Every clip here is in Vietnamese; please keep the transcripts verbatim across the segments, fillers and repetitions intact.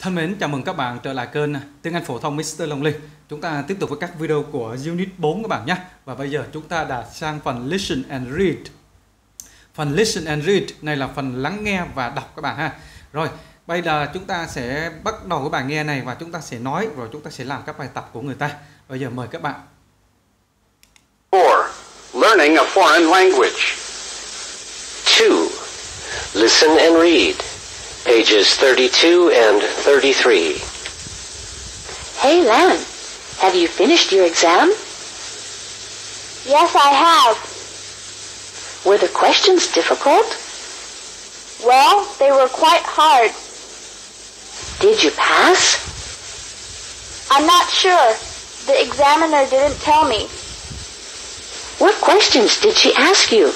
Thân mến, chào mừng các bạn trở lại kênh Tiếng Anh Phổ Thông mít tơ Long Linh. Chúng ta tiếp tục với các video của Unit bốn các bạn nhé. Và bây giờ chúng ta đã sang phần Listen and Read. Phần Listen and Read này là phần lắng nghe và đọc các bạn ha. Rồi, bây giờ chúng ta sẽ bắt đầu cái bài nghe này và chúng ta sẽ nói, rồi chúng ta sẽ làm các bài tập của người ta. Bây giờ mời các bạn. four. Learning a foreign language. two. Listen and read. Pages thirty-two and thirty-three. Hey, Lan, have you finished your exam? Yes, I have. Were the questions difficult? Well, they were quite hard. Did you pass? I'm not sure. The examiner didn't tell me. What questions did she ask you?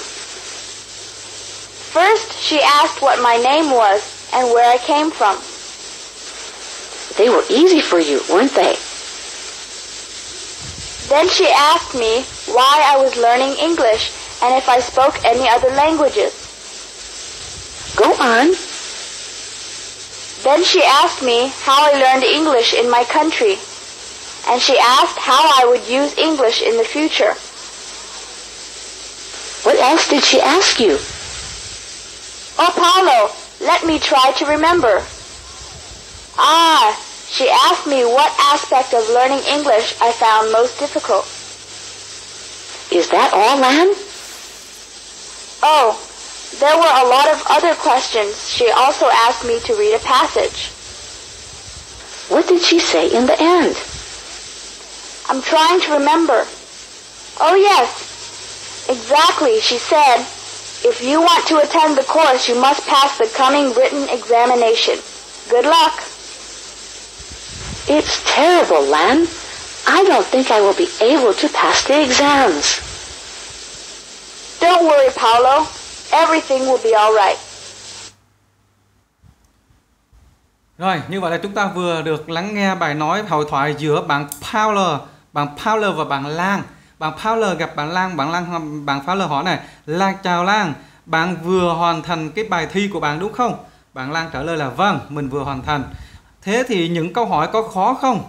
First, she asked what my name was and where I came from. They were easy for you, weren't they? Then she asked me why I was learning English and if I spoke any other languages. Go on. Then she asked me how I learned English in my country, and she asked how I would use English in the future. What else did she ask you? Oh, Paulo, let me try to remember. Ah, she asked me what aspect of learning English I found most difficult. Is that all, Lan? Oh, there were a lot of other questions. She also asked me to read a passage. What did she say in the end? I'm trying to remember. Oh, yes. Exactly, she said, if you want to attend the course, you must pass the coming written examination. Good luck. It's terrible, Lan. I don't think I will be able to pass the exams. Don't worry, Paulo. Everything will be all right. Rồi, như vậy là chúng ta vừa được lắng nghe bài nói hội thoại giữa bạn Paulo, bạn Paulo và bạn Lan. Bạn Paulo gặp bạn Lan, bạn Lan bạn Paulo hỏi này: "Lan chào Lan, bạn vừa hoàn thành cái bài thi của bạn đúng không?" Bạn Lan trả lời là vâng, mình vừa hoàn thành. Thế thì những câu hỏi có khó không?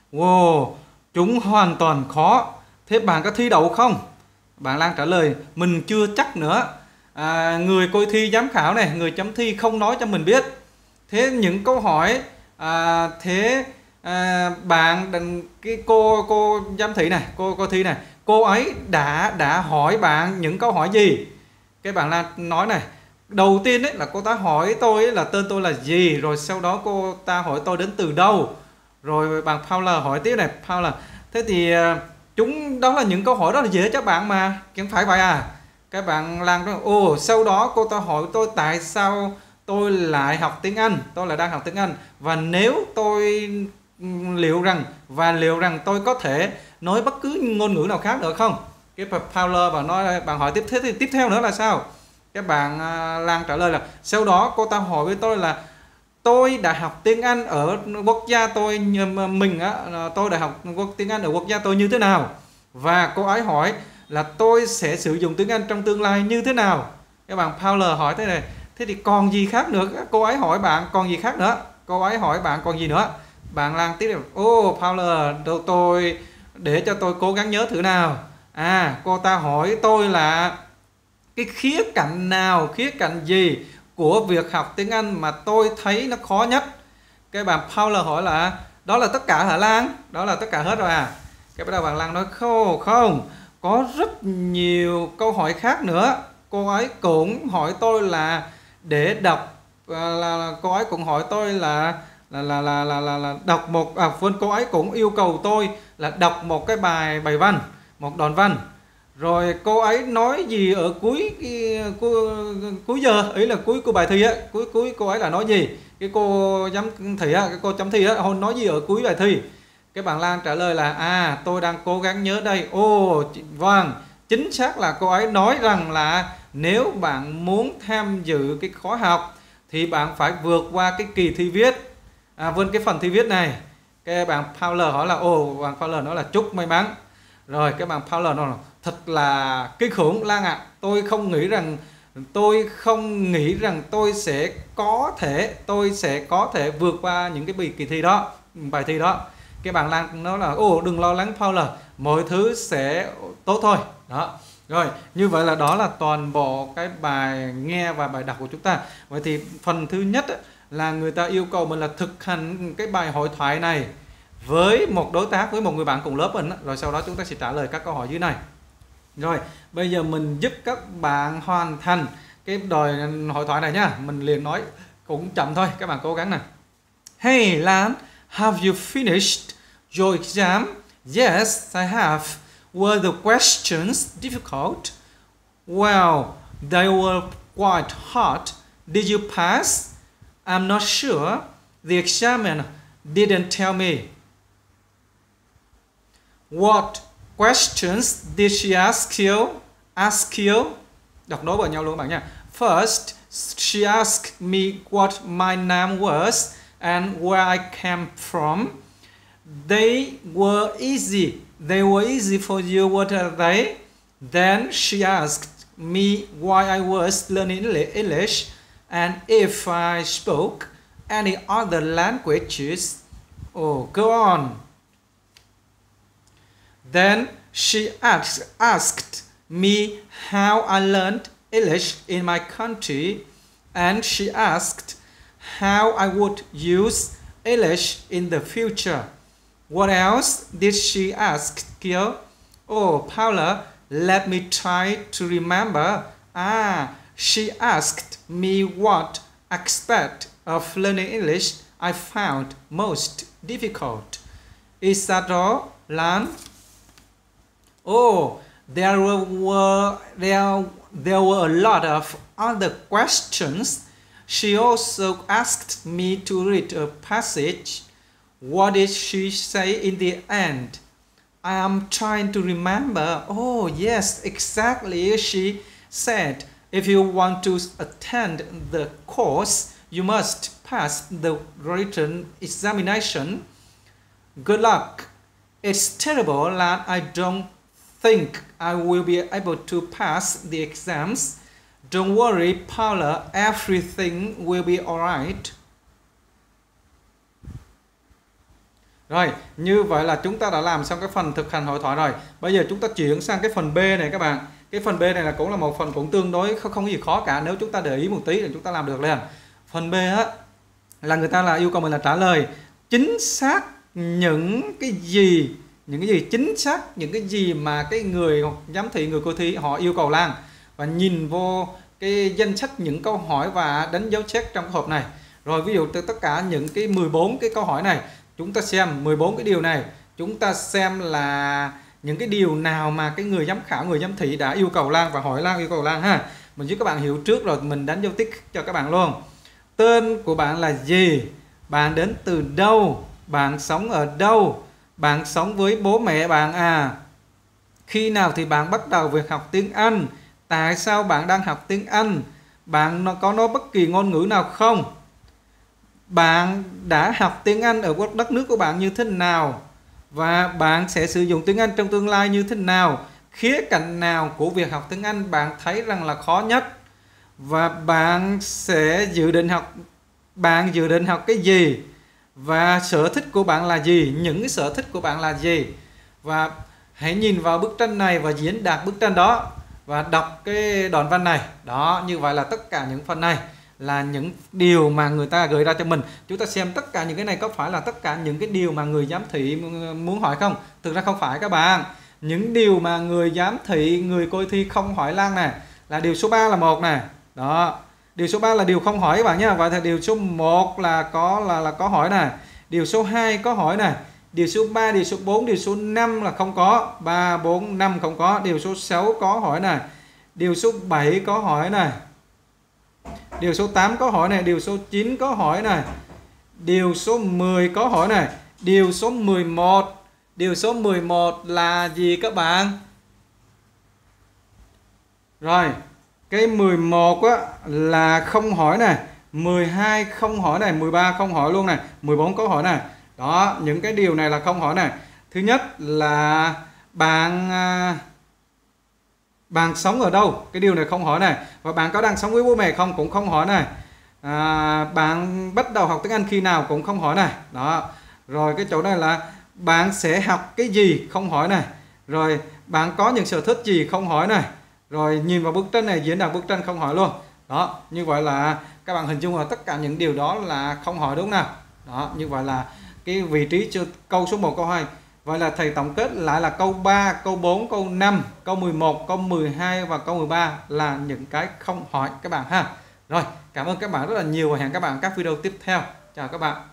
Wow, chúng hoàn toàn khó. Thế bạn có thi đậu không? Bạn Lan trả lời mình chưa chắc nữa. À, người coi thi giám khảo này, người chấm thi không nói cho mình biết. Thế những câu hỏi à, thế à, bạn cái cô cô giám thị này, cô cô thi này, cô ấy đã đã hỏi bạn những câu hỏi gì? Cái bạn Lan nói này, đầu tiên ấy là cô ta hỏi tôi ấy là tên tôi là gì, rồi sau đó cô ta hỏi tôi đến từ đâu. Rồi bạn Paula hỏi tiếp này, Paula, thế thì chúng đó là những câu hỏi đó là dễ cho bạn mà, chẳng phải vậy à? Cái bạn Lan nói, ồ, sau đó cô ta hỏi tôi tại sao tôi lại học tiếng Anh, tôi lại đang học tiếng Anh, và nếu tôi liệu rằng và liệu rằng tôi có thể nói bất cứ ngôn ngữ nào khác nữa không? Cái Paula bạn nói, bạn hỏi tiếp thế thì tiếp theo nữa là sao? Các bạn Lan trả lời là sau đó cô ta hỏi với tôi là tôi đã học tiếng Anh ở quốc gia tôi mình á, tôi đã học tiếng Anh ở quốc gia tôi như thế nào, và cô ấy hỏi là tôi sẽ sử dụng tiếng Anh trong tương lai như thế nào. Các bạn Paula hỏi thế này, thế thì còn gì khác nữa? Cô ấy hỏi bạn còn gì khác nữa? Cô ấy hỏi bạn còn gì nữa? Bạn Lan tiếp tục, ô oh, Paula, tôi để cho tôi cố gắng nhớ thử nào. À, cô ta hỏi tôi là cái khía cạnh nào, khía cạnh gì của việc học tiếng Anh mà tôi thấy nó khó nhất? Cái bạn Paula hỏi là đó là tất cả hả Lan? Đó là tất cả hết rồi à? Cái bắt đầu bạn Lan nói không, không, có rất nhiều câu hỏi khác nữa. Cô ấy cũng hỏi tôi là để đọc là, là cô ấy cũng hỏi tôi là là là là là, là, là đọc một à quên cô ấy cũng yêu cầu tôi là đọc một cái bài bài văn, một đoạn văn. Rồi cô ấy nói gì ở cuối cuối, cuối giờ, ý là cuối của bài thi á, cuối cuối cô ấy là nói gì? Cái cô giám thị á, cái cô chấm thi á, hôn nói gì ở cuối bài thi? Cái bạn Lan trả lời là à, tôi đang cố gắng nhớ đây. Ồ, vâng, chính xác là cô ấy nói rằng là nếu bạn muốn tham dự cái khóa học thì bạn phải vượt qua cái kỳ thi viết, à, vươn cái phần thi viết này. Cái bạn Paula hỏi là ồ, bạn Paula nói là chúc may mắn. Rồi cái bạn Paula nói là thật là kinh khủng Lan ạ, à. Tôi không nghĩ rằng tôi không nghĩ rằng tôi sẽ có thể tôi sẽ có thể vượt qua những cái kỳ thi đó, bài thi đó. Cái bạn Lan nói là ồ đừng lo lắng Paula, mọi thứ sẽ tốt thôi. Đó. Rồi, như vậy là đó là toàn bộ cái bài nghe và bài đọc của chúng ta. Vậy thì phần thứ nhất là người ta yêu cầu mình là thực hành cái bài hội thoại này với một đối tác, với một người bạn cùng lớp mình. Rồi sau đó chúng ta sẽ trả lời các câu hỏi dưới này. Rồi, bây giờ mình giúp các bạn hoàn thành cái đòi hội thoại này nhá. Mình liền nói cũng chậm thôi, các bạn cố gắng nè. Hey Lan, have you finished your exam? Yes, I have. Were the questions difficult? Well, they were quite hard. Did you pass? I'm not sure. The examiner didn't tell me. What questions did she ask you? Ask you? Đọc nối vào nhau luôn các bạn nha. First, she asked me what my name was and where I came from. They were easy. They were easy for you. What are they? Then she asked me why I was learning English and if I spoke any other languages. Oh, go on. Then she asked, asked me how I learned English in my country, and she asked how I would use English in the future. What else did she ask you? Oh, Paula, let me try to remember. Ah, she asked me what aspect of learning English I found most difficult. Is that all, Lan? Oh, there were there there were a lot of other questions. She also asked me to read a passage. What did she say in the end? I am trying to remember. Oh, yes, exactly. She said, if you want to attend the course, you must pass the written examination. Good luck. It's terrible that I don't think I will be able to pass the exams. Don't worry, Paula, everything will be alright. Rồi, như vậy là chúng ta đã làm xong cái phần thực hành hội thoại rồi. Bây giờ chúng ta chuyển sang cái phần B này các bạn. Cái phần B này là cũng là một phần cũng tương đối không, không có gì khó cả, nếu chúng ta để ý một tí thì chúng ta làm được liền. Phần B á là người ta là yêu cầu mình là trả lời chính xác những cái gì, những cái gì chính xác, những cái gì mà cái người giám thị, người coi thi họ yêu cầu làm, và nhìn vô cái danh sách những câu hỏi và đánh dấu check trong cái hộp này. Rồi ví dụ từ tất cả những cái mười bốn cái câu hỏi này, chúng ta xem mười bốn cái điều này, chúng ta xem là những cái điều nào mà cái người giám khảo, người giám thị đã yêu cầu Lan và hỏi Lan yêu cầu Lan ha. Mình giúp các bạn hiểu trước rồi mình đánh dấu tích cho các bạn luôn. Tên của bạn là gì? Bạn đến từ đâu? Bạn sống ở đâu? Bạn sống với bố mẹ bạn à? Khi nào thì bạn bắt đầu việc học tiếng Anh? Tại sao bạn đang học tiếng Anh? Bạn có nói bất kỳ ngôn ngữ nào không? Bạn đã học tiếng Anh ở đất nước của bạn như thế nào? Và bạn sẽ sử dụng tiếng Anh trong tương lai như thế nào? Khía cạnh nào của việc học tiếng Anh bạn thấy rằng là khó nhất? Và bạn sẽ dự định học bạn dự định học cái gì? Và sở thích của bạn là gì? Những cái sở thích của bạn là gì? Và hãy nhìn vào bức tranh này và diễn đạt bức tranh đó và đọc cái đoạn văn này. Đó, như vậy là tất cả những phần này là những điều mà người ta gửi ra cho mình. Chúng ta xem tất cả những cái này có phải là tất cả những cái điều mà người giám thị muốn hỏi không? Thực ra không phải các bạn. Những điều mà người giám thị, người coi thi không hỏi Lan nè, là điều số ba là một nè. Đó. Điều số ba là điều không hỏi các bạn nhé. Vậy thì điều số một là có là là có hỏi nè. Điều số hai có hỏi nè. Điều số ba, điều số bốn, điều số năm là không có. ba, bốn, năm không có. Điều số sáu có hỏi nè. Điều số bảy có hỏi nè. Điều số tám có hỏi này, điều số chín có hỏi này, điều số mười có hỏi này, điều số mười một, điều số mười một là gì các bạn? Rồi, cái mười một á là không hỏi này, mười hai không hỏi này, mười ba không hỏi luôn này, mười bốn có hỏi này. Đó, những cái điều này là không hỏi này. Thứ nhất là bạn Bạn sống ở đâu? Cái điều này không hỏi này. Và bạn có đang sống với bố mẹ không? Cũng không hỏi này. À, bạn bắt đầu học tiếng Anh khi nào? Cũng không hỏi này. Đó. Rồi cái chỗ này là bạn sẽ học cái gì? Không hỏi này. Rồi bạn có những sở thích gì? Không hỏi này. Rồi nhìn vào bức tranh này, diễn đạt bức tranh không hỏi luôn. Đó, như vậy là các bạn hình dung là tất cả những điều đó là không hỏi đúng không nào? Đó, như vậy là cái vị trí cho câu số một, câu hai. Vậy là thầy tổng kết lại là câu ba, câu bốn, câu năm, câu mười một, câu mười hai và câu mười ba là những cái không hỏi các bạn ha. Rồi, cảm ơn các bạn rất là nhiều và hẹn các bạn các video tiếp theo. Chào các bạn.